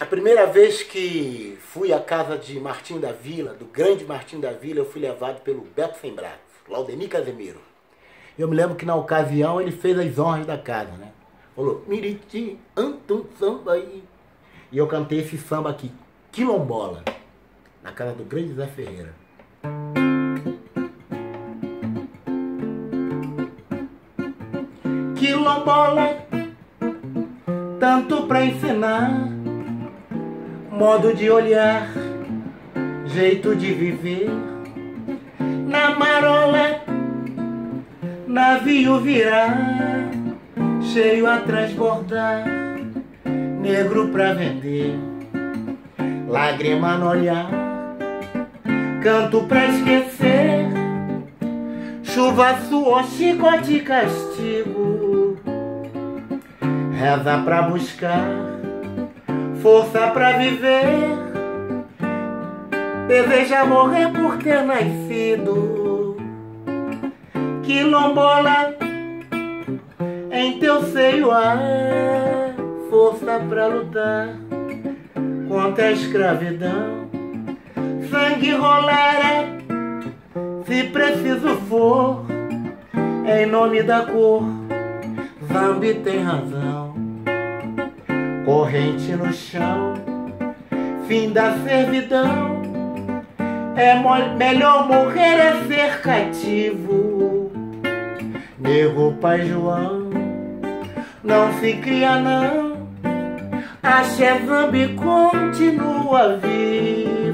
A primeira vez que fui à casa de Martim da Vila, do grande Martim da Vila, eu fui levado pelo Beto Sem Braço, Laudemir Casemiro. Eu me lembro que na ocasião ele fez as honras da casa, né? Falou, Miriti, Antum Samba aí. E eu cantei esse samba aqui, Quilombola, na casa do grande Zé Ferreira. Quilombola, tanto pra ensinar, modo de olhar, jeito de viver. Na marola, navio virar, cheio a transbordar, negro pra vender. Lágrima no olhar, canto pra esquecer, chuva, suor, chicote, castigo. Reza pra buscar força pra viver, deseja morrer por ter nascido. Quilombola, em teu seio há força pra lutar contra a escravidão. Sangue rolará, se preciso for, em nome da cor. Zambi tem razão. Corrente no chão, fim da servidão. É melhor morrer é ser cativo. Nego Pai João, não se cria não. Axé Zambi continua vivo.